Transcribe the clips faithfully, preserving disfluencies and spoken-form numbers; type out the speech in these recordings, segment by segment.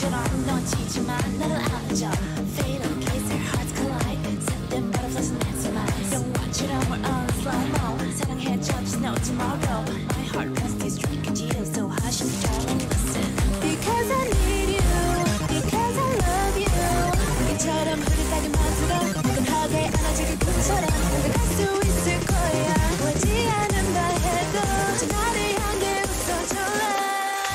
것처럼 놓치지만 나를 안아줘. Fatal case, our hearts collide. Set them butterflies and dance lights. 영화처럼 we're on slow mo. 사랑해줘, just know tomorrow. My heart runs this drink of you, so hush, darling, listen. Because I need you, because I love you. 이처럼 흐릿하게 만들어 뜨끈하게 안아주길 꿈처럼 갈 수 있을 거야. 보이지 않는다 해도 저 나를 향해 웃어줄래.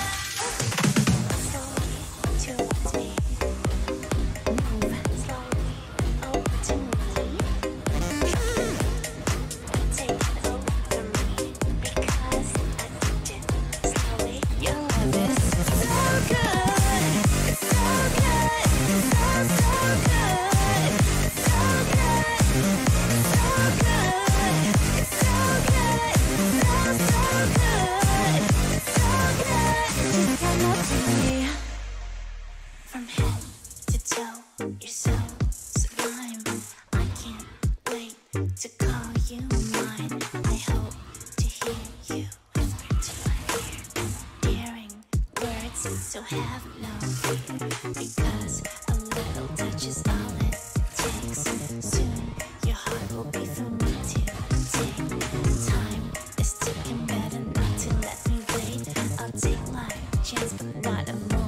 From head to toe, you're so sublime. I can't wait to call you mine. I hope to hear you whisper to my ear, daring words, so have no fear. Because a little touch is all it takes. Soon your heart will be for me to take. Time is ticking, better not to let me wait. I'll take my chance, but not a moment.